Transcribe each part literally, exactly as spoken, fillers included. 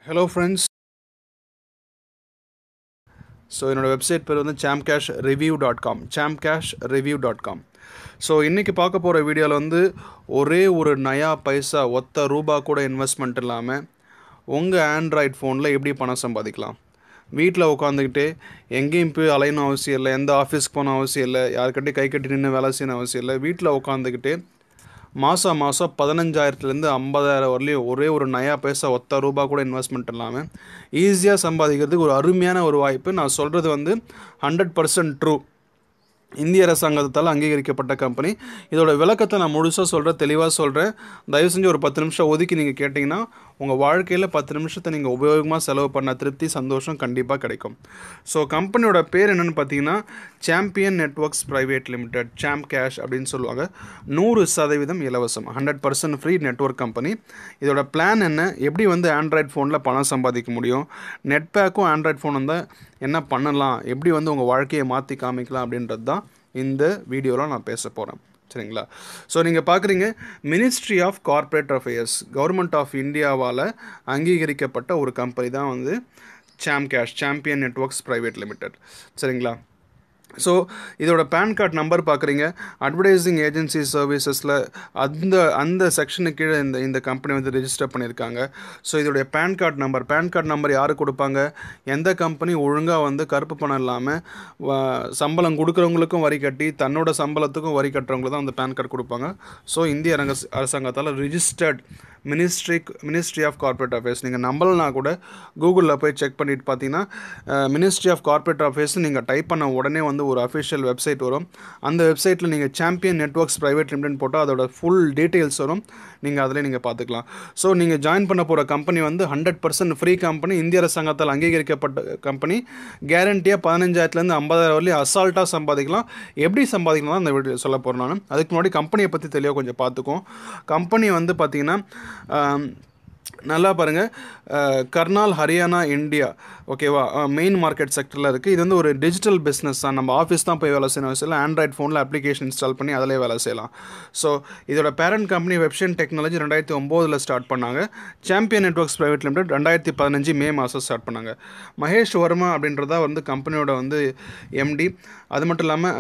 Hello friends. So என்னோட website பேர் வந்து chamcash review dot com chamcash review dot com. So இன்றைக்கி பார்க்க போகிற வீடியோவில் வந்து ஒரே ஒரு நயா பைசா ஒத்த ரூபா கூட இன்வெஸ்ட்மெண்ட் இல்லாமல் உங்கள் ஆண்ட்ராய்ட் ஃபோனில் எப்படி பணம் சம்பாதிக்கலாம். வீட்டில் உட்காந்துக்கிட்டு எங்கேயும் போய் அலையணும் அவசியம் இல்லை, எந்த ஆஃபீஸ்க்கு போன அவசியம் இல்லை, யாருக்கிட்டையும் கை கட்டி நின்று வேலை செய்யணும் அவசியம் இல்லை. வீட்டில் உட்காந்துக்கிட்டு மாதம் மாதம் பதினஞ்சாயிரத்துலேருந்து ஐம்பதாயிரம் வரலையும் ஒரே ஒரு நயா பைசா ஒத்த ரூபா கூட இன்வெஸ்ட்மெண்ட் இல்லாமல் ஈஸியாக சம்பாதிக்கிறதுக்கு ஒரு அருமையான ஒரு வாய்ப்பு. நான் சொல்கிறது வந்து ஹண்ட்ரட் பர்சன்ட் ட்ரூ. இந்திய அரசாங்கத்தால் அங்கீகரிக்கப்பட்ட கம்பெனி. இதோட விளக்கத்தை நான் முழுசாக சொல்கிறேன், தெளிவாக சொல்கிறேன். தயவு செஞ்சு ஒரு பத்து நிமிஷம் ஒதுக்கி நீங்கள் கேட்டிங்கன்னா உங்கள் வாழ்க்கையில் பத்து நிமிஷத்தை நீங்கள் உபயோகமாக செலவு பண்ண திருப்தி சந்தோஷம் கண்டிப்பாக கிடைக்கும். ஸோ கம்பெனியோட பேர் என்னென்னு பார்த்தீங்கன்னா champion networks private limited, Chamcash அப்படின்னு சொல்லுவாங்க. நூறு சதவீதம் இலவசம், hundred percent free network company. இதோட பிளான் என்ன, எப்படி வந்து ஆண்ட்ராய்ட் ஃபோனில் பணம் சம்பாதிக்க முடியும், நெட் பேக்கும் ஆண்ட்ராய்ட் ஃபோன் வந்தால் என்ன பண்ணலாம், எப்படி வந்து உங்கள் வாழ்க்கையை மாற்றி காமிக்கலாம் அப்படின்றது தான் இந்த வீடியோவில் நான் பேச போகிறேன். சரிங்களா? ஸோ நீங்கள் பார்க்குறீங்க, ministry of corporate affairs, government of இந்தியாவால் அங்கீகரிக்கப்பட்ட ஒரு கம்பெனி தான் வந்து Chamcash, champion networks private limited. சரிங்களா? ஸோ இதோட பேன் கார்டு நம்பர் பார்க்குறீங்க. அட்வர்டைசிங் ஏஜென்சி சர்வீசஸில் அந்த அந்த செக்ஷனுக்கு கீழே இந்த இந்த கம்பெனி வந்து ரெஜிஸ்டர் பண்ணியிருக்காங்க. ஸோ இதோடைய PAN card number PAN card number யார் கொடுப்பாங்க, எந்த கம்பெனி ஒழுங்காக வந்து கருப்பு பணம் இல்லாமல் சம்பளம் கொடுக்குறவங்களுக்கும் வரி கட்டி தன்னோட சம்பளத்துக்கும் வரி கட்டுறவங்களுக்கு தான் அந்த பேன் கார்டு கொடுப்பாங்க. ஸோ இந்திய அரங்க அரசாங்கத்தால் registered ministry ministry of corporate affairs. நீங்கள் நம்பலனா கூட கூகுளில் போய் செக் பண்ணிட்டு பார்த்தீங்கன்னா மினிஸ்ட்ரி ஆஃப் கார்ப்பரேட் அஃபேர்ஸ் நீங்கள் டைப் பண்ண உடனே வந்து ஒரு அஃபிஷியல் வெப்சைட் வரும். அந்த வெப்சைட்டில் நீங்கள் சாம்பியன் நெட்வொர்க்ஸ் ப்ரைவேட் லிமிடெட் போட்டால் அதோட ஃபுல் டீட்டெயில்ஸ் வரும். நீங்கள் அதில் நீங்கள் பார்த்துக்கலாம். ஸோ நீங்கள் ஜாயின் பண்ண போகிற கம்பெனி வந்து ஹண்ட்ரட் பர்சன்ட் ஃப்ரீ கம்பெனி, இந்திய அரசாங்கத்தால் அங்கீகரிக்கப்பட்ட கம்பெனி. கேரண்டியாக பதினஞ்சாயிரத்துலேருந்து ஐம்பதாயிரம் வரலையும் அசால்ட்டாக சம்பாதிக்கலாம். எப்படி சம்பாதிக்கலாம் அந்த வீடியோ சொல்ல போகிறேன் நான். அதுக்கு முன்னாடி கம்பெனியை பற்றி தெளிவாக கொஞ்சம் பார்த்துக்கோம். கம்பெனி வந்து பார்த்திங்கன்னா நல்லா பாருங்கள், கர்னால் ஹரியானா இந்தியா, ஓகேவா, மெயின் மார்க்கெட் செக்டரில் இருக்குது. இது வந்து ஒரு டிஜிட்டல் பிஸ்னஸ் தான். நம்ம ஆஃபீஸ் தான் போய் வேலை செய்யணும் அவசியம் இல்லை, ஆண்ட்ராய்ட் ஃபோனில் அப்ளிகேஷன் இன்ஸ்டால் பண்ணி அதிலே வேலை செய்யலாம். ஸோ இதோட பேரண்ட் கம்பெனி வெப்சைட் டெக்னாலஜி ரெண்டாயிரத்தி ஒம்போதில் ஸ்டார்ட் பண்ணாங்க. சாம்பியன் நெட்வொர்க்ஸ் ப்ரைவேட் லிமிடெட் ரெண்டாயிரத்தி பதினஞ்சு மே மாதம் ஸ்டார்ட் பண்ணாங்க. மகேஷ் வர்மா அப்படின்றதா வந்து கம்பெனியோட வந்து எம்டி. அது மட்டும் இல்லாமல்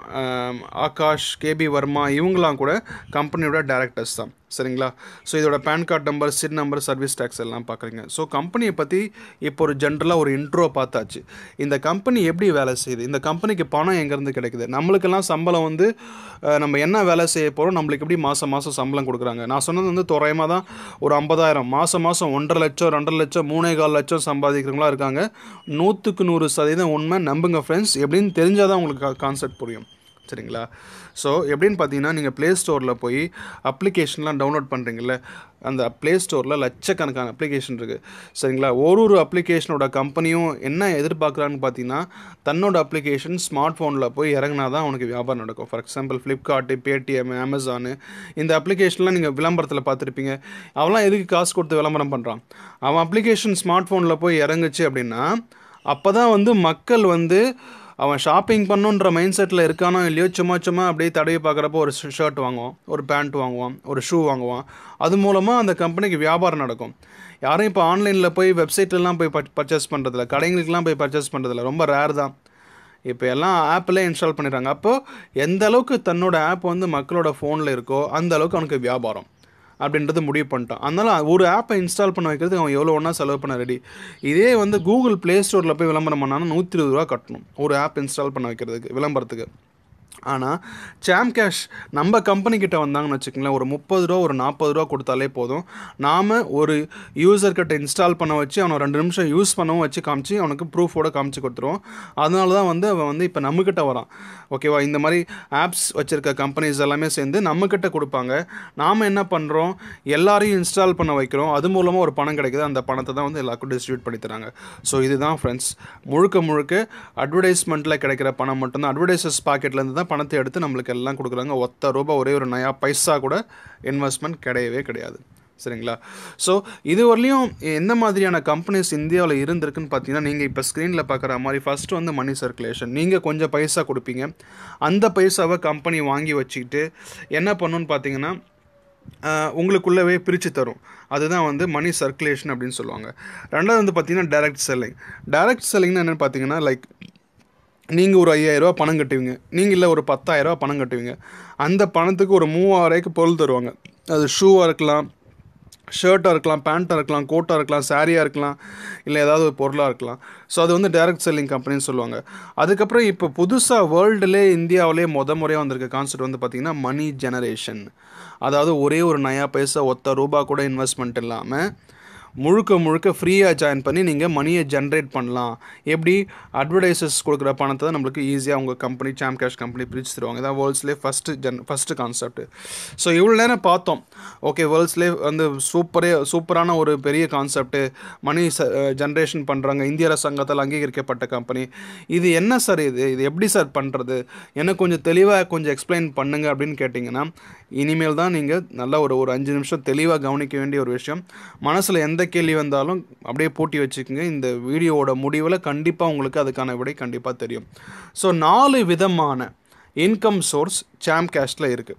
ஆகாஷ், கேபி வர்மா இவங்களாம் கூட கம்பெனியோட டைரக்டர்ஸ் தான். சரிங்களா? ஸோ இதோட பேன் கார்டு நம்பர், சிட் நம்பர், சர்வீஸ் டேக்ஸ் எல்லாம் பார்க்குறீங்க. ஸோ கம்பெனியை பற்றி இப்போ ஒரு ஜென்ரலாக ஒரு இன்ட்ரோ பார்த்தாச்சு. இந்த கம்பெனி எப்படி வேலை செய்யுது, இந்த கம்பெனிக்கு பணம் எங்கேருந்து கிடைக்குது, நம்மளுக்கெல்லாம் சம்பளம் வந்து நம்ம என்ன வேலை செய்ய போகிறோம், நம்மளுக்கு எப்படி மாதம் மாதம் சம்பளம் கொடுக்குறாங்க. நான் சொன்னது வந்து தோராயமாக தான் ஒரு ஐம்பதாயிரம் மாதம் மாதம் ஒன்றரை லட்சம் ரெண்டரை லட்சம் மூணே கால் லட்சம் சம்பாதிக்கிறவங்களா இருக்காங்க. நூற்றுக்கு நூறு சதவீதம் உண்மை, நம்புங்க ஃப்ரெண்ட்ஸ். எப்படின்னு தெரிஞ்சால் தான் உங்களுக்கு கான்செப்ட் புரியும். சரிங்களா? ஸோ எப்படின்னு பார்த்தீங்கன்னா, நீங்கள் ப்ளே ஸ்டோரில் போய் அப்ளிகேஷன்லாம் டவுன்லோட் பண்ணுறீங்கள, அந்த ப்ளே ஸ்டோரில் லட்சக்கணக்கான அப்ளிகேஷன் இருக்குது. சரிங்களா? ஒரு ஒரு அப்ளிகேஷனோட கம்பெனியும் என்ன எதிர்பார்க்குறான்னு பார்த்தீங்கன்னா, தன்னோட அப்ளிகேஷன் ஸ்மார்ட் ஃபோனில் போய் இறங்கினா தான் அவனுக்கு வியாபாரம் நடக்கும். For example Flipkart, Paytm, Amazon, இந்த அப்ளிகேஷன்லாம் நீங்கள் விளம்பரத்தில் பார்த்துருப்பீங்க. அவன்லாம் எதுக்கு காசு கொடுத்து விளம்பரம் பண்ணுறான்? அவன் அப்ளிகேஷன் ஸ்மார்ட் ஃபோனில் போய் இறங்குச்சு அப்படின்னா அப்போ தான் வந்து மக்கள் வந்து அவன் ஷாப்பிங் பண்ணுன்ற மைண்ட் செட்டில் இருக்கானோ இல்லையோ, சும்மா சும்மா அப்படியே தடவி பார்க்குறப்போ ஒரு ஷர்ட் வாங்குவான், ஒரு பேண்ட் வாங்குவான், ஒரு ஷூ வாங்குவான். அது மூலமாக அந்த கம்பெனிக்கு வியாபாரம் நடக்கும். யாரும் இப்போ ஆன்லைனில் போய் வெப்சைட்லாம் போய் பர்ச்சேஸ் பண்ணுறதில்ல, கடைங்களுக்கெலாம் போய் பர்ச்சேஸ் பண்ணுறதில்ல, ரொம்ப ரேர் தான். இப்போ எல்லாம் ஆப்பில் இன்ஸ்டால் பண்ணிடுறாங்க. அப்போது எந்த அளவுக்கு தன்னோட ஆப் வந்து மக்களோட ஃபோனில் இருக்கோ அந்த அளவுக்கு அவனுக்கு வியாபாரம் அப்படின்றது முடிவு பண்ணிட்டான். அதனால் ஒரு ஆப்பை இன்ஸ்டால் பண்ண வைக்கிறதுக்கு அவன் எவ்வளோ ஒன்றா செலவு பண்ண ரெடி. இதே வந்து கூகுள் ப்ளே ஸ்டோரில் போய் விளம்பரம் பண்ணாலும் நூற்றி இருபது ரூபா கட்டணும் ஒரு ஆப் இன்ஸ்டால் பண்ண வைக்கிறதுக்கு, விளம்பரத்துக்கு. ஆனால் சாம்கேஷ் நம்ம கம்பெனிக்கிட்ட வந்தாங்கன்னு வச்சுக்கோங்களேன், ஒரு முப்பது ரூபா ஒரு நாற்பது ரூபா கொடுத்தாலே போதும். நாம் ஒரு யூசர்கிட்ட இன்ஸ்டால் பண்ண வச்சு அவனை ரெண்டு நிமிஷம் யூஸ் பண்ணவும் வச்சு காமிச்சு அவனுக்கு ப்ரூஃபோடு காமிச்சு கொடுத்துருவோம். அதனால தான் வந்து அவன் வந்து இப்போ நம்மக்கிட்ட வரான். ஓகேவா? இந்த மாதிரி ஆப்ஸ் வச்சுருக்க கம்பெனிஸ் எல்லாமே சேர்ந்து நம்மக்கிட்ட கொடுப்பாங்க. நாம் என்ன பண்ணுறோம், எல்லாரையும் இன்ஸ்டால் பண்ண வைக்கிறோம். அது மூலமாக ஒரு பணம் கிடைக்குது. அந்த பணத்தை தான் வந்து எல்லாருக்கும் டிஸ்ட்ரிபியூட் பண்ணி தராங்க. ஸோ இதுதான் ஃப்ரெண்ட்ஸ், முழுக்க முழுக்க அட்வர்டைஸ்மெண்ட்டில் கிடைக்கிற பணம் மட்டும்தான். அட்வர்டைசர்ஸ் பாக்கெட்லேருந்து தான் பணத்தை எடுத்து நம்மளுக்கு எல்லாம் கொடுக்குறாங்க. ஒத்த ரூபா ஒரே ஒரு நயா பைசா கூட இன்வெஸ்ட்மெண்ட் கிடையவே கிடையாது. சரிங்களா? ஸோ இதுவரையிலையும் எந்த மாதிரியான கம்பெனிஸ் இந்தியாவில் இருந்திருக்குன்னு பார்த்தீங்கன்னா, நீங்கள் இப்போ ஸ்க்ரீனில் பார்க்குற மாதிரி ஃபஸ்ட்டு வந்து மணி சர்க்குலேஷன். நீங்கள் கொஞ்சம் பைசா கொடுப்பீங்க, அந்த பைசாவை கம்பெனி வாங்கி வச்சுக்கிட்டு என்ன பண்ணணுன்னு பார்த்தீங்கன்னா, உங்களுக்குள்ளவே பிரித்து தரும். அதுதான் வந்து மணி சர்க்குலேஷன் அப்படின்னு சொல்லுவாங்க. ரெண்டாவது வந்து பார்த்திங்கன்னா டைரக்ட் செல்லிங். டைரக்ட் செல்லிங்னா என்னென்னு பார்த்தீங்கன்னா, லைக் நீங்கள் ஒரு ஐயாயிரரூவா பணம் கட்டுவீங்க, நீங்கள் இல்லை ஒரு பத்தாயிரரூவா பணம் கட்டுவீங்க. அந்த பணத்துக்கு ஒரு மூவாயிரூவாய்க்கு பொருள் தருவாங்க. அது ஷூவாக இருக்கலாம், ஷர்ட்டாக இருக்கலாம், பேண்ட்டாக இருக்கலாம், கோட்டாக இருக்கலாம், சாரியாக இருக்கலாம், இல்லை ஏதாவது ஒரு பொருளாக இருக்கலாம். ஸோ அது வந்து டைரக்ட் செல்லிங் கம்பெனின்னு சொல்லுவாங்க. அதுக்கப்புறம் இப்போ புதுசாக வேர்ல்டுலே இந்தியாவிலே முத முறையாக வந்திருக்க கான்செப்ட் வந்து பார்த்திங்கன்னா மணி ஜெனரேஷன். அதாவது ஒரே ஒரு நயா பைசா ஒத்த ரூபா கூட இன்வெஸ்ட்மெண்ட் இல்லாமல் முழுக்க முழுக்க ஃப்ரீயாக ஜாயின் பண்ணி நீங்கள் மணியை ஜென்ரேட் பண்ணலாம். எப்படி அட்வர்டைசஸ் கொடுக்குற பணத்தை தான் நம்மளுக்கு ஈஸியாக உங்கள் கம்பெனி சாம் கேஷ் கம்பெனி பிரித்து தருவாங்க. இதான் வேர்ல்ட்ஸ்லேயே ஃபஸ்ட்டு ஜென் ஃபஸ்ட்டு கான்செப்ட். ஸோ இவ்வளோ நேரம் பார்த்தோம். ஓகே, வேர்ல்ட்ஸ்லேயே வந்து சூப்பரே சூப்பரான ஒரு பெரிய கான்செப்ட்டு மணி ச ஜென்ரேஷன் பண்ணுறாங்க, இந்திய அரசாங்கத்தால் அங்கீகரிக்கப்பட்ட கம்பெனி. இது என்ன சார், இது இது எப்படி சார் பண்ணுறது, எனக்கு கொஞ்சம் தெளிவாக கொஞ்சம் எக்ஸ்பிளைன் பண்ணுங்கள் அப்படின்னு கேட்டிங்கன்னா, இனிமேல் தான் நீங்கள் நல்லா ஒரு ஒரு அஞ்சு நிமிஷம் தெளிவாக கவனிக்க வேண்டிய ஒரு விஷயம். மனசில் எந்த கேள்வி வந்தாலும் அப்படியே பூட்டி வச்சுக்கோங்க. இந்த வீடியோவோட முடிவில் கண்டிப்பாக உங்களுக்கு அதுக்கான விடை கண்டிப்பாக தெரியும். ஸோ நாலு விதமான இன்கம் சோர்ஸ் சாம் கேஷில் இருக்குது.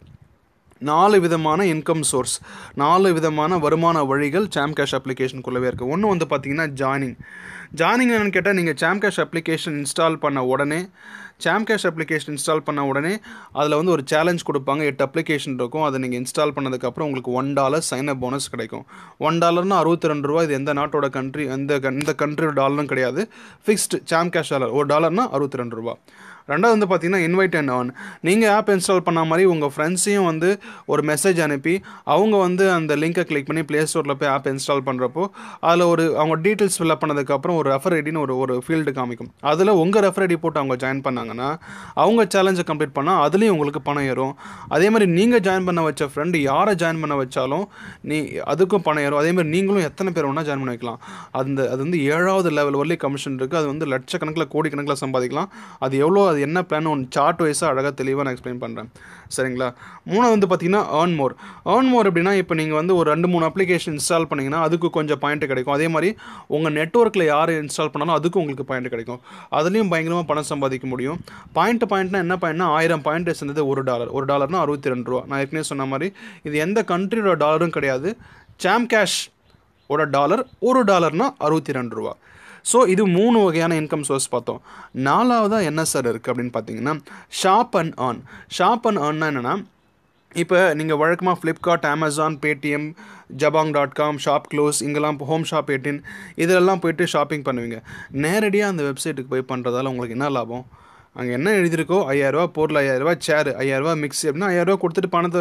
நாலு விதமான இன்கம் சோர்ஸ், நாலு விதமான வருமான வழிகள் சாம் கேஷ் அப்ளிகேஷனுக்குள்ளவே இருக்குது. ஒன்று வந்து பார்த்திங்கன்னா ஜாயினிங். ஜாயினிங் என்னென்னு கேட்டால், நீங்கள் சாம் கேஷ் அப்ளிகேஷன் இன்ஸ்டால் பண்ண உடனே சாம் கேஷ் அப்ளிகேஷன் இன்ஸ்டால் பண்ண உடனே அதில் வந்து ஒரு சேலஞ்ச் கொடுப்பாங்க. எட்டு அப்ளிகேஷன் இருக்கும். அதை நீங்கள் இன்ஸ்டால் பண்ணதுக்கப்புறம் உங்களுக்கு one dollar sign up bonus கிடைக்கும். ஒன் டாலர்னால் அறுபத்தி ரெண்டு ரூபா. இது எந்த நாட்டோட கண்ட்ரி, எந்த இந்த கண்ட்ரியோட டாலரும் கிடையாது, ஃபிக்ஸ்டு சாம் கேஷ் டாலர். ஒரு டாலர்னால் அறுபத்தி ரெண்டு ரூபா. ரெண்டாவது வந்து பார்த்திங்கன்னா இன்வைட் அண்ட் ஆன். நீங்கள் ஆப் இன்ஸ்டால் பண்ண மாதிரி உங்கள் ஃப்ரெண்ட்ஸையும் வந்து ஒரு மெசேஜ் அனுப்பி அவங்க வந்து அந்த லிங்கை கிளிக் பண்ணி ப்ளே ஸ்டோரில் போய் ஆப் இன்ஸ்டால் பண்ணுறப்போ அதில் ஒரு அவங்க டீட்டெயில்ஸ் ஃபில்அப் பண்ணதுக்கப்புறம் ஒரு ரெஃபர் ஐடின்னு ஒரு ஒரு ஃபீல்டு காமிக்கும். அதில் உங்கள் ரெஃபர் ஐடி போட்டு அவங்க ஜாயின் பண்ணாங்கன்னா அவங்க சேலஞ்சை கம்ப்ளீட் பண்ணால் அதுலேயும் உங்களுக்கு பணம் ஏறும். அதே மாதிரி நீங்கள் ஜாயின் பண்ண வச்ச ஃப்ரெண்டு யாரை ஜாயின் பண்ண வச்சாலும் நீ அதுக்கும் பணம் ஏறும். அதேமாதிரி நீங்களும் எத்தனை பேர் வேணால் ஜாயின் பண்ண வைக்கலாம். அந்த அது வந்து ஏழாவது லெவல் வரலையும் கமிஷன் இருக்குது. அது வந்து லட்சக்கணக்கில் கோடிக்கணக்கில் சம்பாதிக்கலாம். அது எவ்வளோ, அது என்ன பிளான், ஒன்று சார்ட் வைஸாக அழகாக தெளிவாக நான் எக்ஸ்பிளைன் பண்ணுறேன். சரிங்களா? மூணாவது வந்து பார்த்திங்கன்னா ஏர்ன் மோர். ஏர்ன் மோர் அப்படின்னா, இப்போ நீங்கள் வந்து ஒரு ரெண்டு மூணு அப்ளிகேஷன் இன்ஸ்டால் பண்ணிங்கன்னா அதுக்கு கொஞ்சம் பாயிண்ட் கிடைக்கும். அதே மாதிரி உங்கள் நெட்ஒர்க்கில் யார் இன்ஸ்டால் பண்ணாலும் அதுக்கும் உங்களுக்கு பாயிண்ட் கிடைக்கும். அதுலேயும் பயங்கரமாக பணம் சம்பாதிக்க முடியும். பாயிண்ட் பாயிண்ட்னா என்ன பாயிண்ட்னா, ஆயிரம் பாயிண்ட் சேர்ந்தது ஒரு டாலர். ஒரு டாலர்னா அறுபத்தி ரெண்டு ரூபா. நான் ஏற்கனவே சொன்ன மாதிரி இது எந்த கண்ட்ரியோட டாலரும் கிடையாது. சாம் கேஷ் ஓட டாலர் ஒரு டாலர்னா அறுபத்தி ரெண்டு ரூபா. ஸோ இது மூணு வகையான இன்கம் சோர்ஸ் பார்த்தோம். நாலாவதாக என்ன சார் இருக்குது அப்படின்னு பார்த்தீங்கன்னா shop and earn. Shop and ஏர்ன்னா என்னென்னா, இப்போ நீங்கள் வழக்கமாக Flipkart, Amazon, Paytm, Jabong dot com, ShopClues, இங்கெல்லாம் ஹோம் ஷாப் எயிட்டின் இதெல்லாம் போய்ட்டு ஷாப்பிங் பண்ணுவீங்க. நேரடியாக அந்த வெப்சைட்டுக்கு போய் பண்ணுறதால உங்களுக்கு என்ன லாபம்? அங்கே என்ன எழுதியிருக்கோ ஐயாயிரரூவா பொருள், ஐயாயிரரூவா சேரு, ஐயாயிரரூவா மிக்ஸி அப்படின்னா ஐயாயிரரூவா கொடுத்துட்டு பணத்தை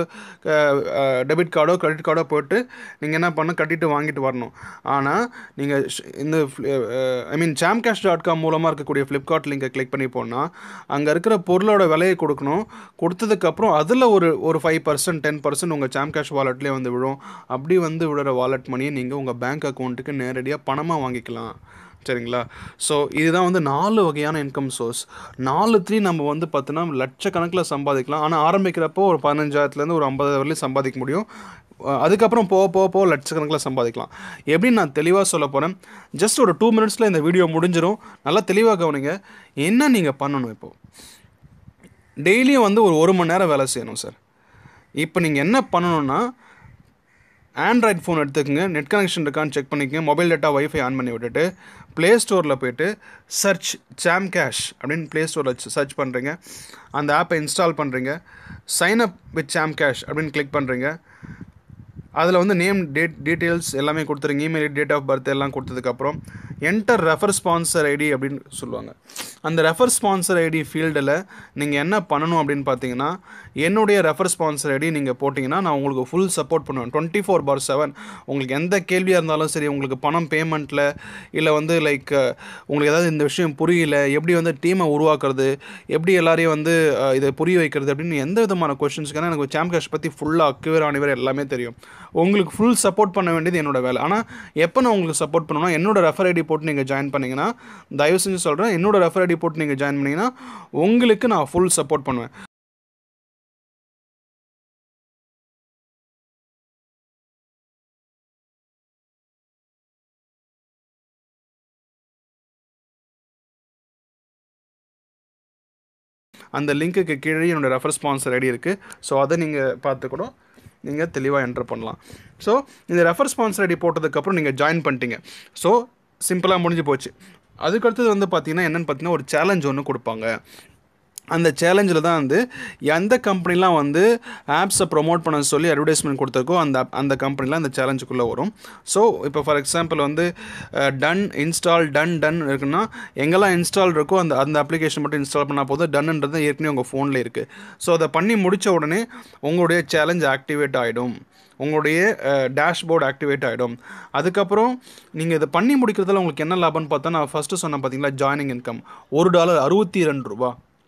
டெபிட் கார்டோ கிரெடிட் கார்டோ போட்டு நீங்கள் என்ன பண்ண கட்டிட்டு வாங்கிட்டு வரணும். ஆனால் நீங்கள் இந்த I mean Chamcash dot com மூலமாக இருக்கக்கூடிய ஃப்ளிப்கார்ட் லிங்கை கிளிக் பண்ணி போனால் அங்கே இருக்கிற பொருளோட விலையை கொடுக்கணும். கொடுத்ததுக்கப்புறம் அதில் ஒரு ஒரு ஃபைவ் பர்சன்ட் டென் பர்சன்ட் உங்கள் சாம் கேஷ் வாலெட்லேயே வந்து விழும். அப்படி வந்து விழுற வாலெட் மணியை நீங்கள் உங்கள் பேங்க் அக்கௌண்ட்டுக்கு நேரடியாக பணமாக வாங்கிக்கலாம். சரிங்களா? ஸோ இதுதான் வந்து நாலு வகையான இன்கம் சோர்ஸ். நாலுத்துலேயும் நம்ம வந்து பார்த்தோன்னா லட்சக்கணக்கில் சம்பாதிக்கலாம். ஆனால் ஆரம்பிக்கிறப்போ ஒரு பதினஞ்சாயிரத்துலேருந்து ஒரு ஐம்பது வரலையும் சம்பாதிக்க முடியும். அதுக்கப்புறம் போக போக போக லட்சக்கணக்கில் சம்பாதிக்கலாம். எப்படின்னு நான் தெளிவாக சொல்ல போகிறேன். ஜஸ்ட் ஒரு டூ மினிட்ஸில் இந்த வீடியோ முடிஞ்சிடும். நல்லா தெளிவாக கவனிங்க. என்ன நீங்கள் பண்ணணும், இப்போது டெய்லியும் வந்து ஒரு ஒரு மணி நேரம் வேலை செய்யணும் சார். இப்போ நீங்கள் என்ன பண்ணணுன்னா, ஆண்ட்ராய்ட் ஃபோன் எடுத்துக்கோங்க, நெட் கனெக்ஷன் இருக்கான்னு செக் பண்ணிக்கோங்க, மொபைல் டேட்டா வைஃபை ஆன் பண்ணி விட்டுட்டு ப்ளே ஸ்டோரில் போய்ட்டு சர்ச் சாம் கேஷ் அப்படின்னு ப்ளே ஸ்டோரில் சர்ச் பண்ணுறீங்க. அந்த ஆப்பை இன்ஸ்டால் பண்ணுறீங்க. Sign up with Chamcash அப்படின்னு கிளிக் பண்ணுறீங்க. அதில் வந்து நேம், டேட், டீட்டெயில்ஸ் எல்லாமே கொடுத்துருங்க. இமெயில், டேட் ஆஃப் பர்த் எல்லாம் கொடுத்ததுக்கப்புறம் என்டர் ரெஃபர் ஸ்பான்சர் ஐடி அப்படின்னு சொல்லுவாங்க. அந்த ரெஃபர் ஸ்பான்சர் ஐடி ஃபீல்டில் நீங்கள் என்ன பண்ணணும் அப்படின்னு பார்த்தீங்கன்னா, என்னுடைய ரெஃபர் ஸ்பான்சர் ஐடி நீங்கள் போட்டிங்கன்னா நான் உங்களுக்கு ஃபுல் சப்போர்ட் பண்ணுவேன். டுவெண்ட்டி ஃபோர் பார் செவன் உங்களுக்கு எந்த கேள்வியாக இருந்தாலும் சரி, உங்களுக்கு பணம் பேமெண்ட்டில் இல்லை வந்து லைக் உங்களுக்கு ஏதாவது இந்த விஷயம் புரியல, எப்படி வந்து டீமை உருவாக்குறது, எப்படி எல்லாரையும் வந்து இதை புரிய வைக்கிறது அப்படின்னு எந்த விதமான கொஷின்ஸ்க்கான எனக்கு சாம் கேஷ் பற்றி ஃபுல்லாக அக்யூர் ஆனிவர் எல்லாமே தெரியும். உங்களுக்கு ஃபுல் சப்போர்ட் பண்ண வேண்டியது என்னோட வேலை. ஆனால் எப்போ நான் உங்களுக்கு சப்போர்ட் பண்ணணும்னா, என்னோட ரெஃபர் ஐடி போட்டு நீங்கள் ஜாயின் பண்ணிங்கன்னா, தயவு செஞ்சு சொல்கிறேன், என்னோட ரெஃபர் ஐடி போட்டு நீங்கள் ஜாயின் பண்ணிங்கன்னா உங்களுக்கு நான் ஃபுல் சப்போர்ட் பண்ணுவேன். அந்த லிங்க்குக்கு கீழே என்னோடய ரெஃபர் ஸ்பான்சர் ஐடி இருக்குது. ஸோ அதை நீங்கள் பார்த்துக்கணும். நீங்கள் தெளிவாக என்டர் பண்ணலாம். ஸோ இந்த ரெஃபர் ஸ்பான்சர் ஐடி போட்டதுக்கப்புறம் நீங்கள் ஜாயின் பண்ணிட்டீங்க. ஸோ சிம்பிளாக முடிஞ்சு போச்சு. அதுக்கடுத்தது வந்து பார்த்தீங்கன்னா என்னென்னு பார்த்தீங்கன்னா ஒரு சேலஞ்ச் ஒன்று கொடுப்பாங்க. அந்த சேலஞ்சில் தான் வந்து எந்த கம்பெனிலாம் வந்து ஆப்ஸை ப்ரொமோட் பண்ண சொல்லி அட்வர்டைஸ்மெண்ட் கொடுத்துருக்கோ அந்த அந்த கம்பெனிலாம் அந்த சேலஞ்சுக்குள்ளே வரும். ஸோ இப்போ ஃபார் எக்ஸாம்பிள் வந்து டன் இன்ஸ்டால் டன் டன் இருக்குன்னா எங்கெல்லாம் இன்ஸ்டால் இருக்கோ அந்த அந்த அப்ளிகேஷன் மட்டும் இன்ஸ்டால் பண்ணால் போதும். டன்ன்றது ஏற்கனவே உங்கள் ஃபோனில் இருக்குது. ஸோ அதை பண்ணி முடித்த உடனே உங்களுடைய சேலஞ்ச் ஆக்டிவேட் ஆகிடும். உங்களுடைய டேஷ்போர்டு ஆக்டிவேட் ஆகிடும். அதுக்கப்புறம் நீங்கள் இதை பண்ணி முடிக்கிறதுல உங்களுக்கு என்ன லாபம்னு பார்த்தா நான் ஃபஸ்ட்டு சொன்னேன் பார்த்தீங்களா, ஜாயினிங் இன்கம் ஒரு டாலர் அறுபத்தி ரெண்டு ரூபா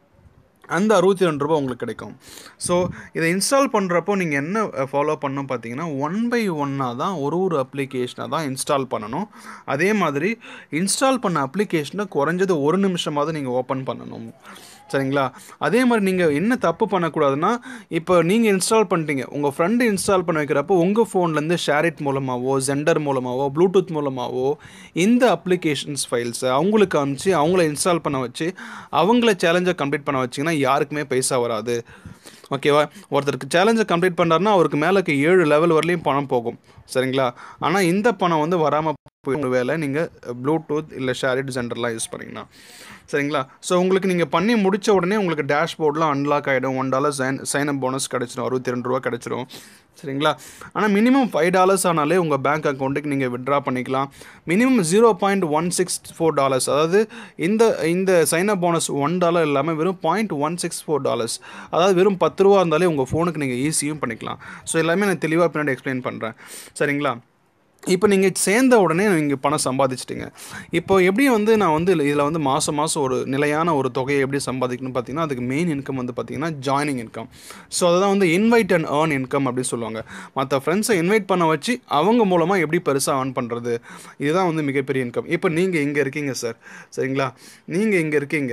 அந்த அறுபத்தி ரெண்டு ரூபா உங்களுக்கு கிடைக்கும். ஸோ இதை இன்ஸ்டால் பண்ணுறப்போ நீங்கள் என்ன ஃபாலோ பண்ணணும் பார்த்தீங்கன்னா ஒன் பை ஒன்னாக தான் ஒரு ஒரு அப்ளிகேஷனாக தான் இன்ஸ்டால் பண்ணணும். அதே மாதிரி இன்ஸ்டால் பண்ண அப்ளிகேஷனை குறைஞ்சது ஒரு நிமிஷமாவது நீங்கள் ஓப்பன் பண்ணணும். சரிங்களா? அதே மாதிரி நீங்கள் என்ன தப்பு பண்ணக்கூடாதுன்னா இப்போ நீங்கள் இன்ஸ்டால் பண்ணிட்டீங்க, உங்கள் ஃப்ரெண்டு இன்ஸ்டால் பண்ண வைக்கிறப்போ உங்கள் ஃபோன்லேருந்து ஷேரிட் மூலமாகவோ ஜெண்டர் மூலமாகவோ ப்ளூடூத் மூலமாகவோ இந்த அப்ளிகேஷன்ஸ் ஃபைல்ஸை அவங்களுக்கு அனுப்பிச்சு அவங்கள இன்ஸ்டால் பண்ண வச்சு அவங்கள சேலஞ்சை கம்ப்ளீட் பண்ண வச்சிங்கன்னா யாருக்குமே பைசா வராது. ஓகேவா? ஒருத்தருக்கு சேலஞ்சை கம்ப்ளீட் பண்ணுறாருன்னா அவருக்கு மேலே ஏழு லெவல் வரலையும் பணம் போகும். சரிங்களா? ஆனால் இந்த பணம் வந்து வராமல் போய் வேலை நீங்கள் ப்ளூடூத் இல்லை ஷேரிட் ஜெண்டர்லாம் யூஸ் பண்ணிங்கன்னா. சரிங்களா? ஸோ உங்களுக்கு நீங்கள் பண்ணி முடித்த உடனே உங்களுக்கு டேஷ்போர்ட்லாம் அன்லாக் ஆகிடும். One dollar sign sign up bonus கிடச்சிடும். அறுபத்தி ரெண்டு ரூபா கிடச்சிடும். சரிங்களா? ஆனால் மினிமம் ஃபைவ் டாலர்ஸ் ஆனாலே உங்கள் பேங்க் அக்கௌண்ட்டுக்கு நீங்கள் விட்ரா பண்ணிக்கலாம். Minimum zero point one six four dollars அதாவது இந்த இந்த sign up bonus one dollar இல்லாமல் வெறும் point one six four dollars அதாவது வெறும் பத்து ரூபா இருந்தாலே உங்கள் ஃபோனுக்கு நீங்கள் ஈஸியும் பண்ணிக்கலாம். ஸோ எல்லாமே நான் தெளிவாக பின்னாடி எக்ஸ்பிளைன் பண்ணுறேன். சரிங்களா? இப்போ நீங்கள் சேர்ந்த உடனே நீங்கள் பணம் சம்பாதிச்சிட்டிங்க. இப்போ எப்படி வந்து நான் வந்து இதில் வந்து மாதம் மாதம் ஒரு நிலையான ஒரு தொகையை எப்படி சம்பாதிக்கணும்னு பார்த்தீங்கன்னா அதுக்கு மெயின் இன்கம் வந்து பார்த்தீங்கன்னா ஜாயினிங் இன்கம். ஸோ அதுதான் வந்து இன்வைட் அண்ட் ஏர்ன் இன்கம் அப்படின்னு சொல்லுவாங்க. மற்ற ஃப்ரெண்ட்ஸை இன்வைட் பண்ண வச்சு அவங்க மூலமாக எப்படி பெருசாக ஏர்ன் பண்ணுறது, இதுதான் வந்து மிகப்பெரிய இன்கம். இப்போ நீங்கள் இங்கே இருக்கீங்க சார். சரிங்களா? நீங்கள் இங்கே இருக்கீங்க.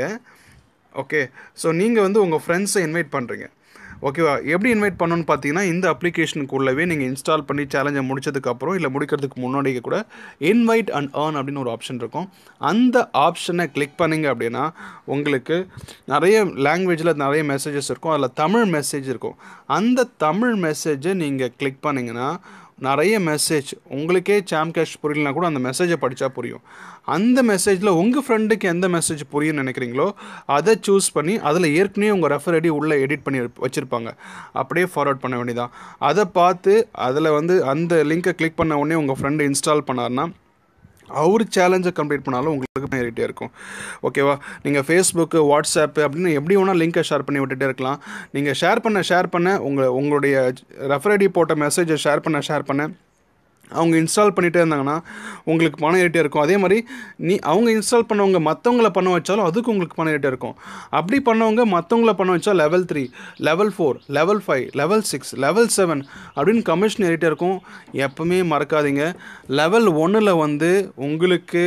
ஓகே. ஸோ நீங்கள் வந்து உங்கள் ஃப்ரெண்ட்ஸை இன்வைட் பண்ணுறீங்க. ஓகேவா? எப்படி இன்வைட் பண்ணணும்னு பார்த்தீங்கன்னா இந்த அப்ளிகேஷனுக்குள்ளவே நீங்கள் இன்ஸ்டால் பண்ணி சேலஞ்சை முடிச்சதுக்கப்புறம் இல்லை முடிக்கிறதுக்கு முன்னாடியே கூட இன்வைட் அண்ட் ஏர்ன் அப்படின்னு ஒரு ஆப்ஷன் இருக்கும். அந்த ஆப்ஷனை கிளிக் பண்ணிங்க அப்படின்னா உங்களுக்கு நிறைய லாங்குவேஜில் நிறைய மெசேஜஸ் இருக்கும். அதில் தமிழ் மெசேஜ் இருக்கும். அந்த தமிழ் மெசேஜை நீங்கள் கிளிக் பண்ணிங்கன்னா நிறைய மெசேஜ் உங்களுக்கே சாம் கேஷ் புரியலனா கூட அந்த மெசேஜை படித்தா புரியும். அந்த மெசேஜில் உங்கள் ஃப்ரெண்டுக்கு எந்த மெசேஜ் புரியும்னு நினைக்கிறீங்களோ அதை சூஸ் பண்ணி அதில் ஏற்கனவே உங்கள் ரெஃபர் ஐடி உள்ளே எடிட் பண்ணி வச்சுருப்பாங்க. அப்படியே ஃபார்வர்ட் பண்ண வேண்டியதான். அதை பார்த்து அதில் வந்து அந்த லிங்கை கிளிக் பண்ண உடனே உங்கள் ஃப்ரெண்டு இன்ஸ்டால் பண்ணார்னா அவர் சேலஞ்சை கம்ப்ளீட் பண்ணாலும் உங்களுக்கு ஏறிட்டே இருக்கும். ஓகேவா? நீங்கள் ஃபேஸ்புக்கு வாட்ஸ்அப்பு அப்படின்னு எப்படி வேணால் லிங்கை ஷேர் பண்ணி விட்டுட்டே இருக்கலாம். நீங்கள் ஷேர் பண்ண ஷேர் பண்ண உங்கள் உங்களுடைய ரெஃபர் ஐடி போட்ட மெசேஜை ஷேர் பண்ண ஷேர் பண்ண அவங்க இன்ஸ்டால் பண்ணிகிட்டே இருந்தாங்கன்னா உங்களுக்கு பணம் ஏறிட்டே இருக்கும். அதே மாதிரி நீ அவங்க இன்ஸ்டால் பண்ணவங்க மற்றவங்கள பண்ண வச்சாலும் அதுக்கு உங்களுக்கு பணம் ஏறிட்டே இருக்கும். அப்படி பண்ணவங்க மற்றவங்கள பண்ண வச்சா level three level four level five level six level seven அப்படின்னு கமிஷன் ஏறிட்டே இருக்கும். எப்பவுமே மறக்காதீங்க, லெவல் ஒன்றில் வந்து உங்களுக்கு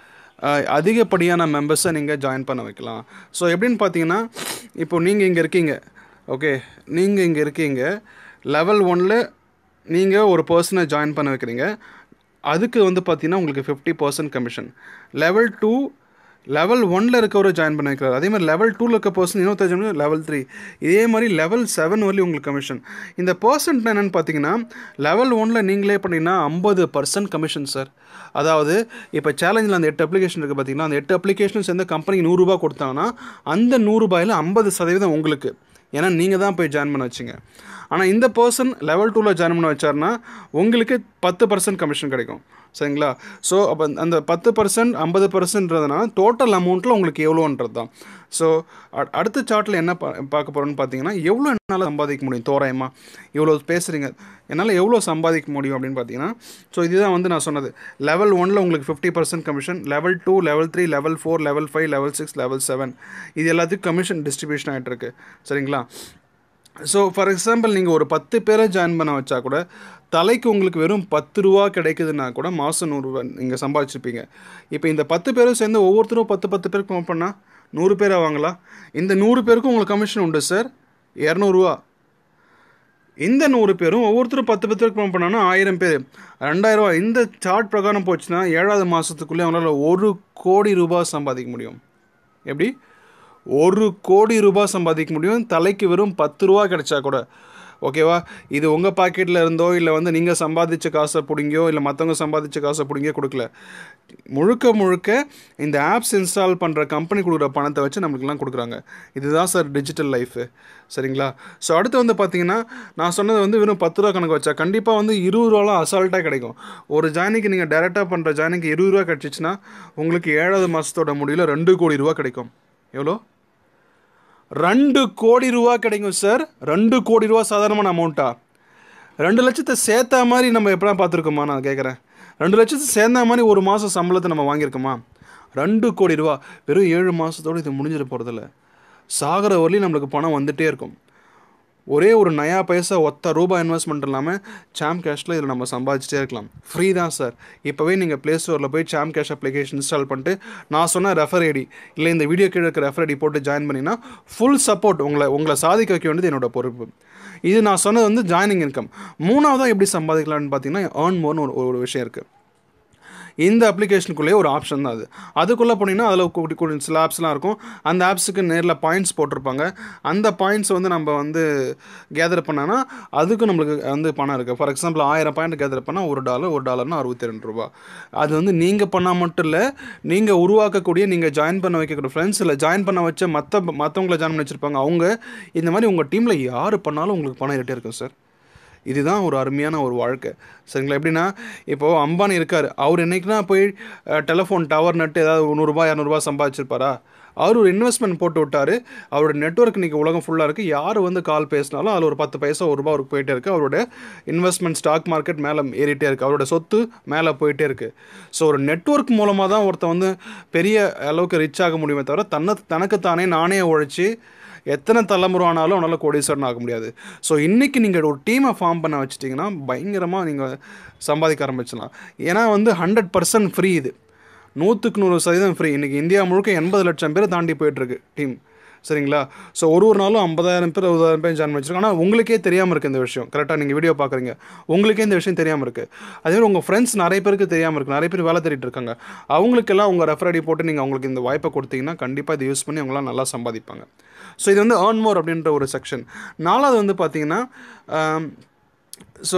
அதிகப்படியான மெம்பர்ஸை நீங்கள் ஜாயின் பண்ண வைக்கலாம். ஸோ எப்படின்னு பார்த்தீங்கன்னா இப்போ நீங்கள் இங்கே இருக்கீங்க. ஓகே, நீங்கள் இங்கே இருக்கீங்க. லெவல் ஒன்னில் நீங்கள் ஒரு பர்சனை ஜாயின் பண்ண வைக்கிறீங்க. அதுக்கு வந்து பார்த்தீங்கன்னா உங்களுக்கு fifty percent commission. Level two level ஒன்னில் இருக்கவரை ஜாயின் பண்ண வைக்கிறார். அதே மாதிரி லெவல் டூவில் இருக்க பர்சன் இன்னொருத்தர் லெவல் த்ரீ இதே மாதிரி லெவல் செவன் வரலையும் உங்களுக்கு கமிஷன். இந்த பர்சன்ட் என்னென்னு பார்த்தீங்கன்னா லெவல் ஒன்னில் நீங்களே பண்ணிங்கன்னா ஐம்பது பர்சன்ட் கமிஷன் சார். அதாவது இப்போ சேலஞ்சில் அந்த எட்டு அப்ளிகேஷன் இருக்குது பார்த்தீங்கன்னா, அந்த எட்டு அப்ளிகேஷன் சேர்ந்து கம்பெனிக்கு நூறுரூபா கொடுத்தாங்கன்னா அந்த நூறுரூபாயில் ஐம்பது சதவீதம் உங்களுக்கு, ஏன்னா நீங்கள் தான் போய் ஜாயின் பண்ண வச்சிங்க. ஆனால் இந்த பர்சன் லெவல் டூவில் ஜாயின் பண்ண வச்சார்னா உங்களுக்கு பத்து பர்சன்ட் கமிஷன் கிடைக்கும். சரிங்களா? ஸோ அப்போ அந்த பத்து பர்சன்ட் ஐம்பது பர்சன்ட்ன்றதுனா டோட்டல் அமௌண்ட்டில் உங்களுக்கு எவ்வளோன்றது தான். ஸோ அடுத்த சார்ட்டில் என்ன பா பார்க்க போகிறோன்னு பார்த்தீங்கன்னா எவ்வளோ என்னால் சம்பாதிக்க முடியும் தோராயமாக, இவ்வளோ பேசுகிறீங்க என்னால் எவ்வளோ சம்பாதிக்க முடியும் அப்படின்னு பார்த்தீங்கன்னா, ஸோ இதுதான் வந்து நான் சொன்னது. லெவல் ஒன்னில் உங்களுக்கு fifty percent commission, level two level three level four level five level six level seven இது எல்லாத்துக்கும் கமிஷன் டிஸ்ட்ரிபியூஷன் ஆகிட்டுருக்கு. சரிங்களா? ஸோ ஃபார் எக்ஸாம்பிள் நீங்கள் ஒரு பத்து பேரை ஜாயின் பண்ண வச்சா கூட தலைக்கு உங்களுக்கு வெறும் பத்து ரூபா கிடைக்குதுன்னா கூட மாதம் நூறுரூவா நீங்கள் சம்பாதிச்சிருப்பீங்க. இப்போ இந்த பத்து பேரும் சேர்ந்து ஒவ்வொருத்தரும் பத்து பத்து பேருக்கு ப்ரொமோட் பண்ணால் நூறு பேர் ஆவாங்களா? இந்த நூறு பேருக்கும் உங்களுக்கு கமிஷன் உண்டு சார், இரநூறுவா. இந்த நூறு பேரும் ஒவ்வொருத்தரும் பத்து பத்து பேருக்கு ப்ரொமோட் பண்ணாங்கன்னா ஆயிரம் பேர் ரெண்டாயிரரூவா. இந்த சார்ட் பிரகாரம் போச்சுன்னா ஏழாவது மாதத்துக்குள்ளே அவங்களால ஒரு கோடி ரூபாய் சம்பாதிக்க முடியும். எப்படி? ஒரு கோடி ரூபாய் சம்பாதிக்க முடியும் தலைக்கு வெறும் பத்து ரூபா கிடைச்சா கூட. ஓகேவா? இது உங்கள் பாக்கெட்டில் இருந்தோ இல்லை வந்து நீங்கள் சம்பாதிச்ச காசை பிடிங்கியோ இல்லை மற்றவங்க சம்பாதிச்ச காசை பிடிங்கியோ கொடுக்கல. முழுக்க முழுக்க இந்த ஆப்ஸ் இன்ஸ்டால் பண்ணுற கம்பெனி கொடுக்குற பணத்தை வச்சு நம்மளுக்குலாம் கொடுக்குறாங்க. இதுதான் சார் டிஜிட்டல் லைஃபு. சரிங்களா? ஸோ அடுத்து வந்து பார்த்தீங்கன்னா, நான் சொன்னது வந்து வெறும் பத்து ரூபா கணக்கு வச்சா கண்டிப்பாக வந்து இருபது ரூபாலாம் அசால்ட்டாக கிடைக்கும். ஒரு ஜாயினிக்கு நீங்கள் டேரெக்டாக பண்ணுற ஜாயினிக்கு இருபது ரூபா கிடச்சிச்சின்னா உங்களுக்கு ஏழாவது மாதத்தோட முடிவில் ரெண்டு கோடி ரூபா கிடைக்கும். எவ்வளோ? ரெண்டு கோடி ரூபா கிடைக்கும் சார். ரெண்டு கோடி ரூபா சாதாரணமான அமௌண்ட்டா? ரெண்டு லட்சத்தை சேர்த்தா மாதிரி நம்ம எப்படா பார்த்துருக்கோமா? நான் கேட்குறேன். ரெண்டு லட்சத்தை சேர்ந்தா மாதிரி ஒரு மாதம் சம்பளத்தை நம்ம வாங்கியிருக்கோமா? ரெண்டு கோடி ரூபா வெறும் ஏழு மாதத்தோடு இது முடிஞ்சிட போகிறதில்ல. சாகிற வரலையும் நம்மளுக்கு பணம் வந்துகிட்டே இருக்கும். ஒரே ஒரு நயா பைசா ஒத்த ரூபா இன்வெஸ்ட்மெண்ட் இல்லாமல் சாம் கேஷில் இதில் நம்ம சம்பாதிச்சிட்டே இருக்கலாம். ஃப்ரீ தான் சார். இப்போவே நீங்கள் ப்ளே ஸ்டோரில் போய் சாம் கேஷ் அப்ளிகேஷன் இன்ஸ்டால் பண்ணிட்டு நான் சொன்ன ரெஃபர் ஐடி இல்லை இந்த வீடியோ கீழே இருக்க ரெஃபர் ஐடி போட்டு ஜாயின் பண்ணிங்கன்னா ஃபுல் சப்போர்ட். உங்களை உங்களை சாதிக்க வைக்க வேண்டியது என்னோட பொறுப்பு. இது நான் சொன்னது வந்து ஜாயினிங் இன்கம். மூணாவதாக எப்படி சம்பாதிக்கலாம்னு பார்த்தீங்கன்னா ஏர்ன் மோர்னு ஒரு ஒரு விஷயம் இருக்குது. இந்த அப்ளிகேஷனுக்குள்ளேயே ஒரு ஆப்ஷன் தான் அது. அதுக்குள்ளே போனீங்கன்னா அதில் கூட்டி கூட்டி சில ஆப்ஸ்லாம் இருக்கும். அந்த ஆப்ஸுக்கு நேரில் பாயிண்ட்ஸ் போட்டிருப்பாங்க. அந்த பாயிண்ட்ஸ் வந்து நம்ம வந்து கேதர் பண்ணோன்னா அதுக்கும் நம்மளுக்கு வந்து பணம் இருக்குது. ஃபார் எக்ஸாம்பிள் ஆயிரம் பாயிண்ட் கேதர் பண்ணால் ஒரு டாலர் ஒரு டாலர்னா அறுபத்தி ரெண்டு ரூபா. அது வந்து நீங்கள் பண்ணால் மட்டும் இல்லை, நீங்கள் உருவாக்கக்கூடிய நீங்கள் ஜாயின் பண்ண வைக்கக்கூடிய ஃப்ரெண்ட்ஸ் இல்லை ஜாயின் பண்ண வச்ச மற்ற மற்றவங்களை ஜாயின் பண்ணி வச்சுருப்பாங்க. அவங்க இந்த மாதிரி உங்கள் டீமில் யார் பண்ணாலும் உங்களுக்கு பணம் ஏறிட்டே இருக்கும் சார். இதுதான் ஒரு அருமையான ஒரு வாழ்க்கை. சரிங்களா? எப்படின்னா இப்போது அம்பானி இருக்கார். அவர் என்றைக்குனா போய் டெலிஃபோன் டவர் நட்டு ஏதாவது நூறுரூபா இரநூறுபா சம்பாதிச்சிருப்பாரா? அவர் ஒரு இன்வெஸ்ட்மெண்ட் போட்டு விட்டார். அவரோட நெட்வொர்க் இன்றைக்கி உலகம் ஃபுல்லாக இருக்குது. யார் வந்து கால் பேசினாலும் அதில் ஒரு பத்து பைசா ஒரு ரூபா அவருக்கு போயிட்டே இருக்குது. அவரோட இன்வெஸ்ட்மெண்ட் ஸ்டாக் மார்க்கெட் மேலே ஏறிட்டே இருக்குது. அவரோட சொத்து மேலே போயிட்டே இருக்குது. ஸோ ஒரு நெட்வொர்க் மூலமாக தான் ஒருத்தன் வந்து பெரிய அளவுக்கு ரிச் ஆக முடியுமே தவிர தன்னை தனக்குத்தானே நானே உழைச்சி எத்தனை தலைமுறை ஆனாலும் அவனால் கோடீஸ்வரன் ஆக முடியாது. ஸோ இன்றைக்கி நீங்கள் ஒரு டீமை ஃபார்ம் பண்ண வச்சிட்டிங்கன்னா பயங்கரமாக நீங்கள் சம்பாதிக்க ஆரம்பிச்சிடலாம். ஏன்னா வந்து ஹண்ட்ரட் பர்சன்ட் ஃப்ரீ. இது நூற்றுக்கு நூறு சதவீதம் ஃப்ரீ. இன்றைக்கி இந்தியா முழுக்க எண்பது லட்சம் பேர் தாண்டி போயிட்டுருக்கு டீம். சரிங்களா? ஸோ ஒரு ஒரு நாளும் ஐம்பதாயிரம் பேர் அறுபதாயிரம் பேர் ஜாயின் வச்சுருக்கோம். ஆனால் உங்களுக்கே தெரியாமல் இருக்குது இந்த விஷயம். கரெக்டாக நீங்கள் வீடியோ பார்க்குறீங்க, உங்களுக்கே இந்த விஷயம் தெரியாமல் இருக்குது. அதேமாதிரி உங்கள் ஃப்ரெண்ட்ஸ் நிறைய பேருக்கு தெரியாமல் இருக்குது. நிறைய பேர் வேலை தேடிட்டு இருக்காங்க. அவங்களுக்கெல்லாம் உங்கள் ரெஃபர் ஐடி போட்டு நீங்கள் அவங்களுக்கு இந்த வாய்ப்பை கொடுத்தீங்கன்னா கண்டிப்பாக இதை யூஸ் பண்ணி அவங்களாம் நல்லா சம்பாதிப்பாங்க. ஸோ இது வந்து ஏர்ன் மோர் அப்படின்ற ஒரு செக்ஷன். நாலாவது வந்து பார்த்தீங்கன்னா ஸோ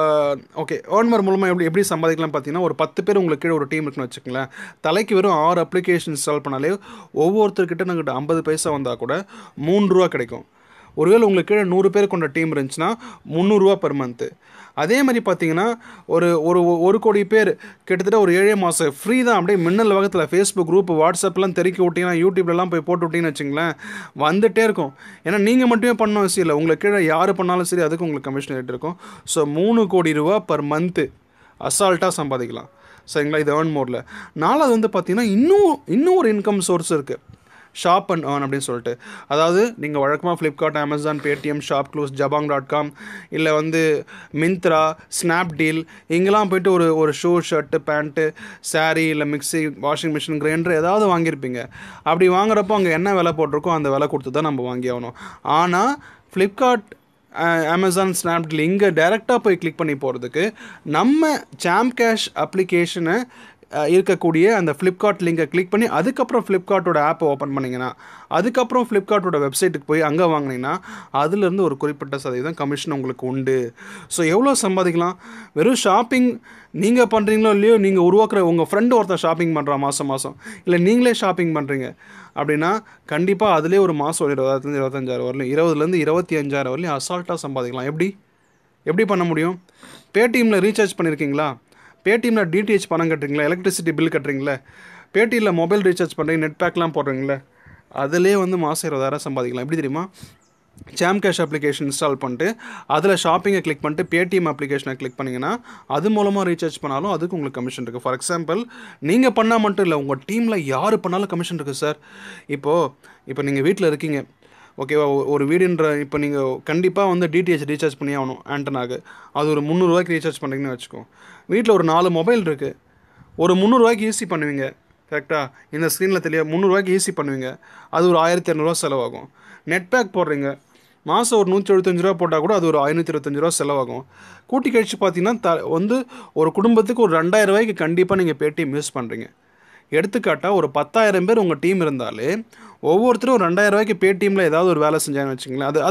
ஓகே ஏர்ன் மோர் மூலமாக எப்படி எப்படி சம்பாதிக்கலாம் பார்த்தீங்கன்னா, ஒரு பத்து பேர் உங்களுக்கு கீழே ஒரு டீம் இருக்குன்னு வச்சுக்கோங்களேன். தலைக்கு வெறும் ஆறு அப்ளிகேஷன் இன்ஸ்டால் பண்ணாலே ஒவ்வொருத்தர்கிட்ட நம்மகிட்ட ஐம்பது பைசா வந்தால் கூட மூணு ரூபா கிடைக்கும். ஒருவேளை உங்களுக்கு கீழே நூறு பேர் கொண்ட டீம் இருந்துச்சுன்னா முந்நூறுரூவா பெர் மந்த்து. அதே மாதிரி பார்த்தீங்கன்னா ஒரு ஒரு ஒரு கோடி பேர் கிட்டத்தட்ட ஒரு ஏழே மாதம் ஃப்ரீ தான். அப்படியே மின்னல் வகத்தில் ஃபேஸ்புக் குரூப் வாட்ஸ்அப்லாம் தெறிக்க விட்டிங்கன்னா யூடியூப்லலாம் போய் போட்டு விட்டிங்கன்னு வச்சுங்களேன் வந்துகிட்டே இருக்கும். ஏன்னா நீங்கள் மட்டுமே பண்ண அவசியம் இல்லை. உங்களுக்கு கீழே யார் பண்ணாலும் சரி அதுக்கு உங்களுக்கு கமிஷன் ரேட் இருக்கும். ஸோ மூணு கோடி ரூபா பர் மந்த்து அசால்ட்டாக சம்பாதிக்கலாம். சரிங்களா? இது ஏர்ன் மோரில். நாலாவது வந்து பார்த்தீங்கன்னா இன்னும் இன்னும் ஒரு இன்கம் சோர்ஸ் இருக்குது. ஷாப் அண்ட் ஏர்ன் அப்படின்னு சொல்லிட்டு. அதாவது நீங்கள் வழக்கமாக Flipkart, Amazon, Paytm, ShopClues, Jabong dot com இல்லை வந்து மிந்த்ரா, ஸ்னாப்டீல் இங்கெல்லாம் போய்ட்டு ஒரு ஒரு ஷூ, ஷர்ட்டு, பேண்ட்டு, சாரீ இல்லை மிக்சி, வாஷிங் மிஷின், கிரைண்டர் ஏதாவது வாங்கியிருப்பீங்க. அப்படி வாங்குறப்போ அங்கே என்ன விலை போட்டிருக்கோ அந்த விலை கொடுத்து தான் நம்ம வாங்கி ஆகணும். ஆனால் ஃப்ளிப்கார்ட், அமேசான், ஸ்னாப்டீல் இங்கே டைரெக்டாக போய் கிளிக் பண்ணி போகிறதுக்கு நம்ம சாம் கேஷ் அப்ளிகேஷனை இருக்கக்கூடிய அந்த ஃப்ளிப்கார்ட் லிங்கை கிளிக் பண்ணி அதுக்கப்புறம் ஃப்ளிப்கார்ட்டோட ஆப்பை ஓப்பன் பண்ணிங்கன்னா அதுக்கப்புறம் ஃப்ளிப்கார்ட்டோட வெப்சைட்டுக்கு போய் அங்கே வாங்கினீங்கன்னா அதுலேருந்து ஒரு குறிப்பிட்ட சதவீதம் கமிஷன் உங்களுக்கு உண்டு. ஸோ எவ்வளோ சம்பாதிக்கலாம்? வெறும் ஷாப்பிங் நீங்கள் பண்ணுறீங்களோ இல்லையோ, நீங்கள் உருவாக்குற உங்கள் ஃப்ரெண்டு ஒருத்தர் ஷாப்பிங் பண்ணுறான் மாதம் மாதம், இல்லை நீங்களே ஷாப்பிங் பண்ணுறீங்க அப்படின்னா கண்டிப்பாக அதிலே ஒரு மாதம் ஒரு இருபதாயிரத்துலேருந்து இருபத்தஞ்சாயிரம் வரலையும் இருபதுலேருந்து இருபத்தி அஞ்சாயிரம் வரலையும் அசால்ட்டாக சம்பாதிக்கலாம். எப்படி எப்படி பண்ண முடியும்? பேடிஎம்மில் ரீசார்ஜ் பண்ணியிருக்கீங்களா? பேடிஎம்மில் டிடிஹெச் பணம் கட்டுறீங்களா? எலக்ட்ரிசிட்டி பில் கட்டுறீங்களா? பேடிஎம்மில் மொபைல் ரீசார்ஜ் பண்ணுறீங்க, நெட் பேக்லாம் போடுறீங்களா? அதிலே வந்து மாதம் இருபதாயிரம் சம்பாதிக்கலாம். எப்படி தெரியுமா? சாம் கேஷ் அப்ளிகேஷன் இன்ஸ்டால் பண்ணிட்டு அதில் ஷாப்பிங்கை கிளிக் பண்ணிட்டு பேடிஎம் அப்ளிகேஷனை கிளிக் பண்ணிங்கன்னா அது மூலமாக ரீசார்ஜ் பண்ணாலும் அதுக்கு உங்களுக்கு கமிஷன் இருக்குது. ஃபார் எக்ஸாம்பிள் நீங்கள் பண்ணால் மட்டும் இல்லை, உங்கள் டீமில் யார் பண்ணாலும் கமிஷன் இருக்குது சார். இப்போது இப்போ நீங்கள் வீட்டில் இருக்கீங்க, ஓகேவா? ஒரு வீடுன்ற இப்போ நீங்கள் கண்டிப்பாக வந்து டிடிஹெச் ரீசார்ஜ் பண்ணி ஆகணும் ஆண்டனாக்கு. அது ஒரு முந்நூறுரூவாய்க்கு ரீசார்ஜ் பண்ணுறீங்கன்னு வச்சுக்கோ. வீட்டில் ஒரு நாலு மொபைல் இருக்குது, ஒரு முந்நூறுரூவாய்க்கு ஈஸி பண்ணுவீங்க. கரெக்டாக இந்த ஸ்க்ரீனில் தெளிவாக முந்நூறுரூவாய்க்கு ஈஸி பண்ணுவீங்க. அது ஒரு ஆயிரத்தி இரநூறுவா செலவாகும். நெட் பேக் போடுறீங்க, மாதம் ஒரு நூற்றி எழுபத்தஞ்சு ரூபா போட்டால் கூட அது ஒரு ஐநூற்றி இருபத்தஞ்சி ரூபா செலவாகும். கூட்டி கழிச்சு பார்த்தீங்கன்னா த வந்து ஒரு குடும்பத்துக்கு ஒரு ரெண்டாயிரம் ரூபாய்க்கு கண்டிப்பாக நீங்கள் பேடிஎம் யூஸ் பண்ணுறீங்க. எடுத்துக்காட்டால் ஒரு பத்தாயிரம் பேர் உங்கள் டீம் இருந்தாலே ஒவ்வொருத்தரும் ஒரு ரெண்டாயிரம் ரூபாய்க்கு பேடிஎம்மில் ஏதாவது ஒரு வேலை செஞ்சாங்கன்னு வச்சுங்களேன். அது அது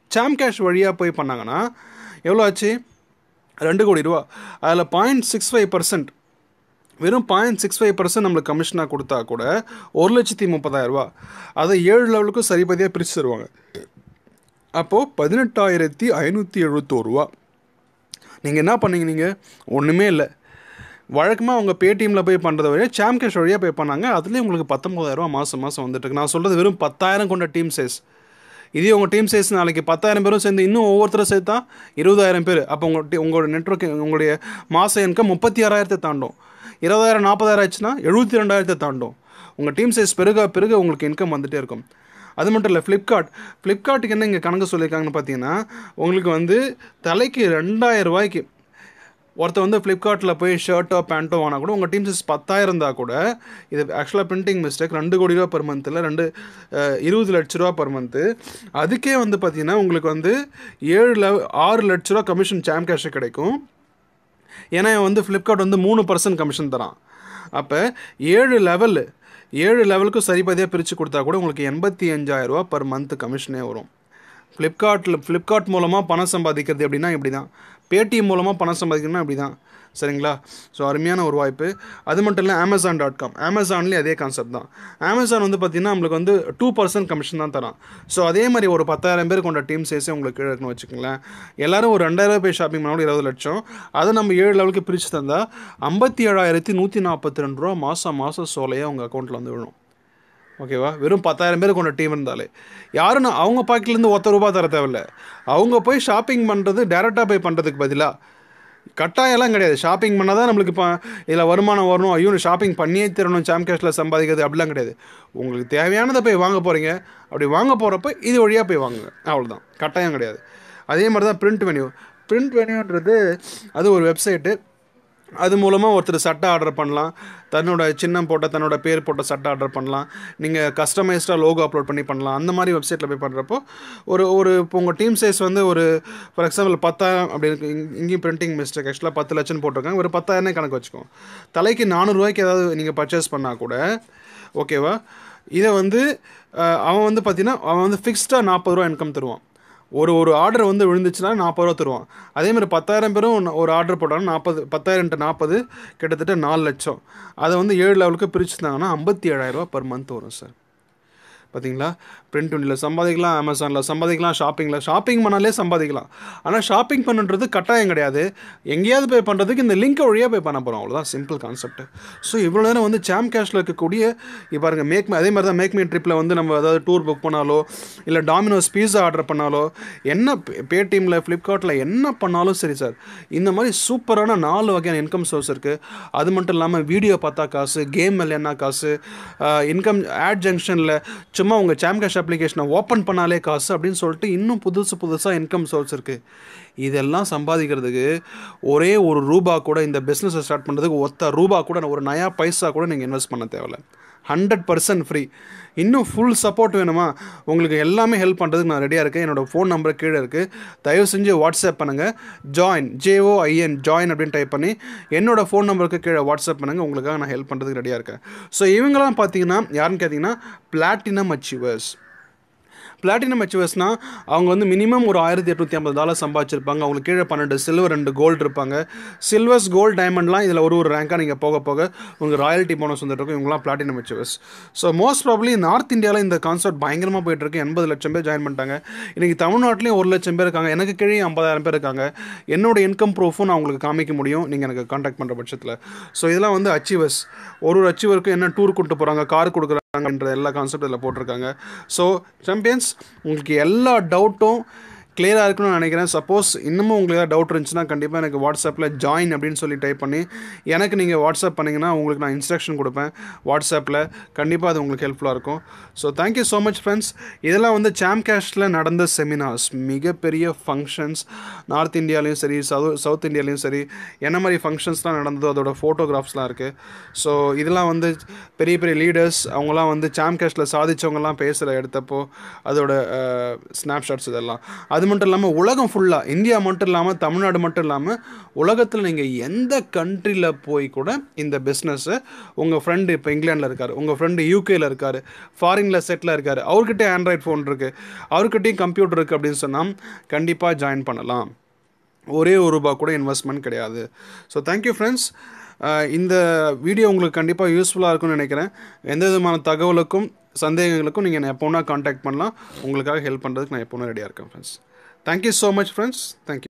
சாம் கேஷ் வழியாக போய் பண்ணாங்கன்னா எவ்வளோ ஆச்சு? ரெண்டு கோடி ரூபா. அதில் பாயிண்ட் சிக்ஸ் ஃபைவ் பர்சன்ட் வெறும் பாயிண்ட் சிக்ஸ் ஃபைவ் பர்சன்ட் நம்மளுக்கு கமிஷனாக கொடுத்தா கூட ஒரு லட்சத்தி முப்பதாயிரரூபா. அதை ஏழு லெவலுக்கும் சரிபதியாக பிரித்து தருவாங்க. அப்போது பதினெட்டாயிரத்தி ஐநூற்றி எழுபத்தோரு ரூபா. நீங்கள் என்ன பண்ணீங்க? நீங்கள் ஒன்றுமே இல்லை. வழக்கமாக அவங்க பேடிஎம்மில் போய் பண்ணுறத வழியாக சாம் கேஷ் வழியாக போய் பண்ணாங்க. அதுலேயும் உங்களுக்கு பத்தொம்பதாயிரரூபா மாதம் மாதம் வந்துட்டுருக்கு. நான் சொல்கிறது வெறும் பத்தாயிரம் கொண்ட டீம் சைஸ். இதே உங்கள் டீம் சைஸ் நாளைக்கு பத்தாயிரம் பேரும் சேர்ந்து இன்னும் ஒவ்வொருத்தரும் சேர்த்தா இருபதாயிரம் பேர். அப்போ உங்கள் டி உங்களோட நெட்ஒர்க் உங்களுடைய மாத இன்கம் முப்பத்தி ஆறாயிரத்தை தாண்டும். இருபதாயிரம் நாற்பதாயிரம் ஆச்சுன்னா எழுபத்தி ரெண்டாயிரத்தை தாண்டும். உங்கள் டீம் சைஸ் பெருக பெருக உங்களுக்கு இன்கம் வந்துகிட்டே இருக்கும். அது மட்டும் இல்லை, ஃப்ளிப்கார்ட் ஃப்ளிப்கார்ட்டுக்கு என்ன இங்கே கணக்கு சொல்லியிருக்காங்கன்னு பார்த்தீங்கன்னா, உங்களுக்கு வந்து தலைக்கு ரெண்டாயிரம் ரூபாய்க்கு ஒருத்தர் வந்து ஃப்ளிப்கார்ட்டில் போய் ஷர்ட்டோ பேண்ட்டோ வாங்கினா கூட உங்கள் டீம் சைஸ் பத்தாயிரம் இருந்தால் கூட, இது ஆக்சுவலாக பிரிண்டிங் மிஸ்டேக், ரெண்டு கோடி ரூபா பர் மந்தில் ரெண்டு இருபது லட்ச ரூபா பர் மந்த்து. அதுக்கே வந்து பார்த்தீங்கன்னா உங்களுக்கு வந்து ஏழு லெவ ஆறு லட்ச ரூபா கமிஷன் சாம் கேஷு கிடைக்கும். ஏன்னா வந்து ஃப்ளிப்கார்ட் வந்து மூணு பர்சன்ட் கமிஷன் தரான். அப்போ ஏழு லெவலு ஏழு லெவலுக்கும் சரிபதியாக பிரித்து கொடுத்தா கூட உங்களுக்கு எண்பத்தி அஞ்சாயிரரூபா பர் மந்த் கமிஷனே வரும். ஃப்ளிப்கார்ட்டில் ஃப்ளிப்கார்ட் மூலமாக பணம் சம்பாதிக்கிறது எப்படின்னா இப்படி தான். பேடிஎம் மூலமாக பணம் சம்பாதிக்கணும்னா இப்படி தான். சரிங்களா? ஸோ அருமையான ஒரு வாய்ப்பு. அது மட்டும் இல்லை, அமேசான் டாட் காம் அமேசான்லேயும் அதே கான்செப்ட் தான். அமேசான் வந்து பார்த்திங்கன்னா நம்மளுக்கு வந்து டூ பர்சன்ட் கமிஷன் தான் தரான். ஸோ அதே மாதிரி ஒரு பத்தாயிரம் பேர் கொண்ட டீம் சைஸே உங்களுக்கு கீழே இருக்குன்னு வச்சுக்கோங்களேன். எல்லோரும் ஒரு ரெண்டாயிரம் போய் ஷாப்பிங் பண்ணாலும் இருபது லட்சம். அதை நம்ம ஏழு லெவலுக்கு பிரித்து தந்தால் ஐம்பத்தி ஏழாயிரத்தி நூற்றி நாற்பத்தி ரெண்டு ரூபா மாதம் மாதம் சோலையாக உங்கள் அக்கௌண்ட்டில் வந்து விழும். ஓகேவா? வெறும் பத்தாயிரம் பேர் கொண்ட டீம் இருந்தாலே யாரும் அவங்க பாக்கெட்லேருந்து ஒத்த ரூபா தர தேவையில்லை. அவங்க போய் ஷாப்பிங் பண்ணுறது டேரெக்டாக போய் பண்ணுறதுக்கு பதிலாக கட்டாயம்லாம் கிடையாது. ஷாப்பிங் பண்ணால் தான் நம்மளுக்கு இப்போ இதில் வருமானம் வரணும், ஐயோ ஷாப்பிங் பண்ணியே தரணும் சாம் கேஷில் சம்பாதிக்கிறது அப்படிலாம் கிடையாது. உங்களுக்கு தேவையானதை போய் வாங்க போகிறீங்க. அப்படி வாங்க போகிறப்ப இது வழியாக போய் வாங்குங்க, அவ்வளோதான். கட்டாயம் கிடையாது. அதே மாதிரி தான் பிரிண்ட் வென்யூ பிரிண்ட் வென்யூன்றது அது ஒரு வெப்சைட்டு. அது மூலமாக ஒருத்தர் சட்டை ஆர்டர் பண்ணலாம். தன்னோட சின்னம் போட்ட தன்னோட பேர் போட்ட சட்டை ஆர்டர் பண்ணலாம். நீங்கள் கஸ்டமைஸ்டாக லோகோ அப்லோட் பண்ணி பண்ணலாம். அந்த மாதிரி வெப்சைட்டில் போய் பண்ணுறப்போ ஒரு ஒரு இப்போ உங்கள் டீம் சைஸ் வந்து ஒரு ஃபார் எக்ஸாம்பிள் பத்தாயிரம் அப்படி இருக்கு. இங்கேயும் பிரிண்டிங் மிஸ்டேக் ஆக்சுவலாக பத்து லட்சம் போட்டிருக்காங்க. ஒரு பத்தாயிரம் கணக்கு வச்சுக்கோங்க. தலைக்கு நானூறுரூவாய்க்கு ஏதாவது நீங்கள் பர்ச்சேஸ் பண்ணால் கூட ஓகேவா, இதை வந்து அவன் வந்து பார்த்தீங்கன்னா அவன் வந்து ஃபிக்ஸ்டாக நாற்பது ரூபா இன்கம் தருவான். ஒரு ஒரு ஆர்டர் வந்து விழுந்துச்சுன்னா நாற்பது ரூபா தருவான். அதேமாதிரி பத்தாயிரம் பேரும் ஒரு ஆர்டர் போட்டாங்கன்னா நாற்பது பத்தாயிரம் டு நாற்பது கிட்டத்தட்ட நாலு லட்சம். அதை வந்து ஏழு லெவலுக்கு பிரிச்சுருந்தாங்கன்னா ஐம்பத்தி ஏழாயிரரூபா பர் மந்த் வரும் சார். பார்த்தீங்களா? பிரிண்ட் ஒன்றில் சம்பாதிக்கலாம், அமேசானில் சம்பாதிக்கலாம், ஷாப்பிங்கில் ஷாப்பிங் பண்ணாலே சம்பாதிக்கலாம். ஆனால் ஷாப்பிங் பண்ணுறது கட்டாயம் கிடையாது. எங்கேயாவது போய் பண்ணுறதுக்கு இந்த லிங்க் வழியாக போய் பண்ண போகிறோம், அவ்வளோதான். Simple concept. ஸோ இவ்வளோ நேரம் வந்து சாம் கேஷில் இருக்கக்கூடிய இப்போ பாருங்கள் மேக் அதே மாதிரி தான் மேக் மீ ட்ரிப்பில் வந்து நம்ம ஏதாவது டூர் புக் பண்ணாலோ இல்லை டாமினோஸ் பீஸா ஆர்டர் பண்ணாலோ என்ன பேடிஎம்மில் ஃப்ளிப்கார்ட்டில் என்ன பண்ணாலும் சரி சார், இந்த மாதிரி சூப்பரான நாலு வகையான இன்கம் சோர்ஸ் இருக்குது. அது மட்டும் இல்லாமல் வீடியோ பார்த்தா காசு, கேம் விளையாடினா காசு, இன்கம் ஆட் ஜங்ஷனில் சும்மா உங்கள் சாம் கேஷ் அப்ளிகேஷனை ஓப்பன் பண்ணாலே காசு அப்படின்னு சொல்லிட்டு இன்னும் புதுசு புதுசாக இன்கம் சோர்ஸ் இருக்குது. இதெல்லாம் சம்பாதிக்கிறதுக்கு ஒரே ஒரு ரூபா கூட இந்த பிஸ்னஸை ஸ்டார்ட் பண்ணுறதுக்கு ஒத்த ரூபா கூட ஒரு நயா பைசா கூட நீங்கள் இன்வெஸ்ட் பண்ண தேவையில்லை. Hundred percent free. இன்னும் ஃபுல் சப்போர்ட் வேணுமா? உங்களுக்கு எல்லாமே ஹெல்ப் பண்ணுறதுக்கு நான் ரெடியாக இருக்கேன். என்னோடய ஃபோன் நம்பர் கீழே இருக்குது. தயவு செஞ்சு வாட்ஸ்அப் பண்ணுங்கள். ஜாயின் ஜேஓஐஎன் ஜாயின் அப்படின்னு டைப் பண்ணி என்னோடய ஃபோன் நம்பருக்கு கீழே வாட்ஸ்அப் பண்ணுங்கள். உங்களுக்காக நான் ஹெல்ப் பண்ணுறதுக்கு ரெடியாக இருக்கேன். ஸோ இவங்களாம் பார்த்தீங்கன்னா யாருன்னு கேட்டிங்கன்னா பிளாட்டினம் அச்சீவர்ஸ். பிளாட்டினம் அச்சீவர்ஸ்னால் அவங்க வந்து மினிமம் ஒரு ஆயிரத்தி எட்நூற்றி ஐம்பது டாலர் சம்பாதிச்சிருப்பாங்க. அவங்களுக்கு கீழே பன்னெண்டு சில்வர் ரெண்டு கோல்டு இருப்பாங்க. சில்வர்ஸ் கோல்டு டைமண்ட்லாம் இதில் ஒரு ஒரு ரேங்காக நீங்கள் போக போக உங்களுக்கு ராயல்ட்டி போனஸ் வந்துட்டு இருக்கும். இவங்களாம் platinum achievers. So most probably north இந்தியாவில் இந்த கான்செப்ட் பயங்கரமாக போயிட்டுருக்கு. எண்பது லட்சம் பேர் ஜாயின் பண்ணிட்டாங்க. இன்றைக்கி தமிழ்நாட்டிலையும் ஒரு லட்சம் பேர் இருக்காங்க. எனக்கு கீழே ஐம்பதாயிரம் பேர் இருக்காங்க. என்னோட இன்கம் ப்ரூஃபும் நான் உங்களுக்கு காமிக்க முடியும் நீங்கள் எனக்கு கான்டாக்ட் பண்ணுற பட்சத்தில். ஸோ இதெல்லாம் வந்து அச்சீவர்ஸ். ஒரு ஒரு அச்சீவருக்கும் என்ன டூர் கூப்பிட்டு போகிறாங்க, கார் கொடுக்குறாங்கன்ற எல்லா கான்செப்ட் இதில் போட்டிருக்காங்க. ஸோ சாம்பியன்ஸ், உங்களுக்கு எல்லா டவுட்டும் கிளியராக இருக்கணும்னு நினைக்கிறேன். சப்போஸ் இன்னமும் உங்களுக்கு ஏதாவது டவுட் இருந்துச்சுன்னா கண்டிப்பாக எனக்கு வாட்ஸ்அப்பில் ஜாயின் அப்படின்னு சொல்லி டைப் பண்ணி எனக்கு நீங்கள் வாட்ஸ்அப் பண்ணிங்கன்னா உங்களுக்கு நான் இன்ஸ்ட்ரக்ஷன் கொடுப்பேன் வாட்ஸ்அப்பில். கண்டிப்பாக அது உங்களுக்கு ஹெல்ப்ஃபுல்லாக இருக்கும். So thank you so much friends. இதெல்லாம் வந்து சாம் கேஷில் நடந்த செமினார்ஸ், மிகப்பெரிய ஃபங்க்ஷன்ஸ். நார்த் இந்தியாலையும் சரி, சவு சவுத் இந்தியாலையும் சரி, என்ன மாதிரி ஃபங்க்ஷன்ஸ்லாம் நடந்ததோ அதோட ஃபோட்டோகிராஃப்ஸ்லாம் இருக்குது. ஸோ இதெல்லாம் வந்து பெரிய பெரிய லீடர்ஸ் அவங்களாம் வந்து சாம் கேஷில் சாதித்தவங்கலாம் பேசுகிற எடுத்தப்போ அதோட ஸ்னாப்ஷாட்ஸ் இதெல்லாம். அது அது மட்டும் இல்லாமல் உலகம் ஃபுல்லாக, இந்தியா மட்டும் இல்லாமல் தமிழ்நாடு மட்டும் இல்லாமல் உலகத்தில் நீங்கள் எந்த கண்ட்ரியில் போய் கூட இந்த பிஸ்னஸ்ஸை உங்கள் ஃப்ரெண்டு இப்போ இங்கிலாண்டில் இருக்கார், உங்கள் ஃப்ரெண்டு யூகேயில் இருக்கார், ஃபாரினில் செட்டில் இருக்கார், அவர்கிட்ட ஆண்ட்ராய்ட் ஃபோன் இருக்குது, அவர்கிட்டையும் கம்ப்யூட்டர் இருக்குது அப்படின்னு சொன்னால் கண்டிப்பாக ஜாயின் பண்ணலாம். ஒரே ஒரு ரூபா கூட இன்வெஸ்ட்மெண்ட் கிடையாது. So thank you friends. இந்த வீடியோ உங்களுக்கு கண்டிப்பாக யூஸ்ஃபுல்லாக இருக்கும்னு நினைக்கிறேன். எந்த விதமான தகவலுக்கும் சந்தேகங்களுக்கும் நீங்கள் என்னை எப்போனா காண்டாக்ட் பண்ணலாம். உங்களுக்காக ஹெல்ப் பண்ணுறதுக்கு நான் எப்போனா ரெடியாக இருக்கேன் friends. Thank you so much friends. Thank you.